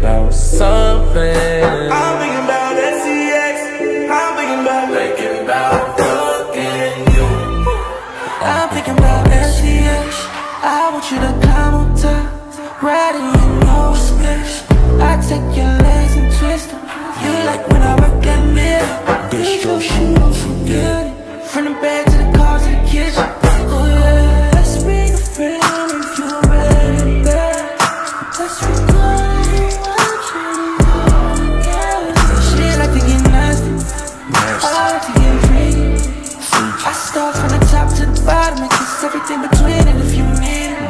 about something. I'm thinking about SEX. I'm thinking about fucking you. I'm thinking about SEX. I want you to come on top, right in your nose splash. I take your legs and twist them. You like when I work that mirror. Bitch, your shoes forget it. From the bed to the car to the kitchen. Oh yeah, let's bring a friend if you're ready, babe. Let's record it, watch it, she like to get nasty, I like to get free. I start from the top to the bottom and kiss everything between it if you need it.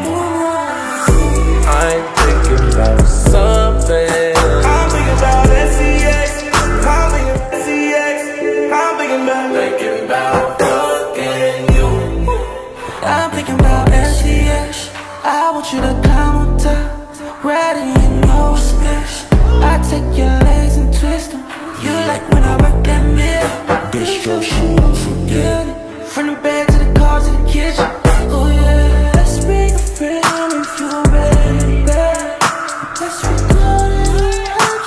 I'm thinking about something. I'm thinking about SEX. I'm thinking about SEX. I'm thinking about fucking you. I'm thinking about SEX. I want you to come on top, right in your nose splash. I take your legs and twist them. You like when I work that mirror. Bitch, your shoes forget it. From the bed to the car to the kitchen. Oh yeah, let's bring a friend if you're ready, babe. Let's record it, watch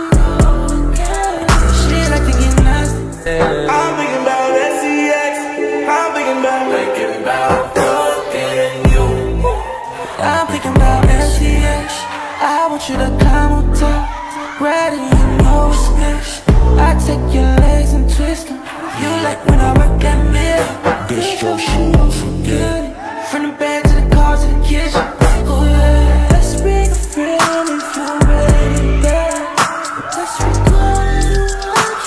it, she like to get nasty. I'm thinking about SEX. I'm thinking about fucking you. I'm thinking about SEX. I want you to come on top, right in your nose splash. I take your legs and twist them. You like when I work that mirror. Bitch, your shoes forget it. From the bed to the car to the kitchen. Oh yeah, let's bring a friend if you're ready, babe. Let's record it, watch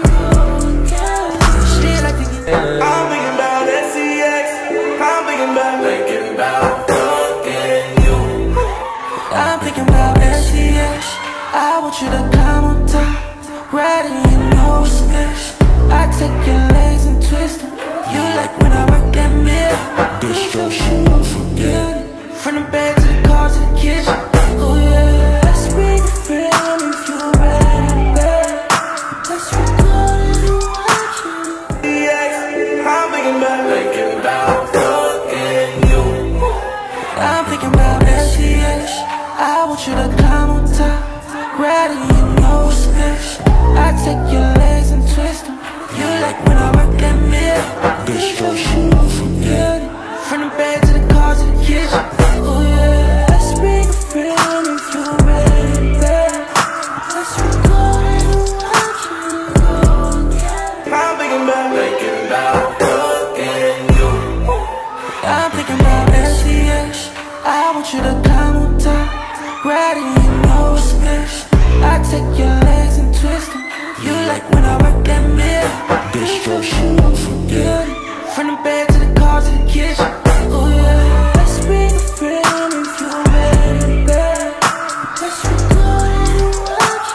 it, she like to get I'm thinking about SEX. I'm thinking about fucking you. I'm thinking about SEX. I want you to come on top, right in your nose splash. I take your legs and twist them. You like when I work that mirror. Bitch, your shoes forget it. From the bed to the car to the kitchen. Oh yeah, let's bring a friend if you're ready, babe. Let's record it, watch it. SEX. I'm thinking about fucking you. I'm thinking about SEX. I want you to come on top, right in your nose splash. I take your legs and twist them. You like when I work that mirror. Bitch, your shoes forget it. From the bed to the car to the kitchen. Oh yeah, let's bring a friend if you're ready, babe. Let's record it, watch it, I'm thinking about fucking you. I'm thinking about SEX. I want you to come on top, right in your nose splash. I take your legs and twist them. You like when I work that mirror. Bitch, your shoes forget it. From the bed to the car to the kitchen. Oh yeah, let's bring a friend if you're ready, babe. Let's record it, watch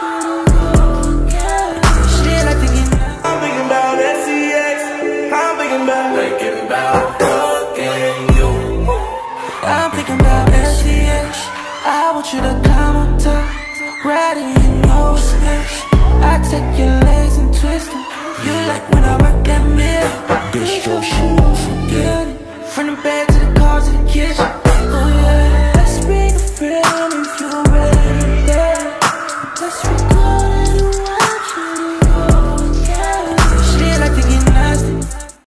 it, she like to get nasty. I'm thinking about SEX. I'm thinking about fucking you. I'm thinking about SEX. I want you to come on top, right in your nose splash. I take your legs and twist them. You like when I work that mirror. Bitch, your shoes forget it. From the bed to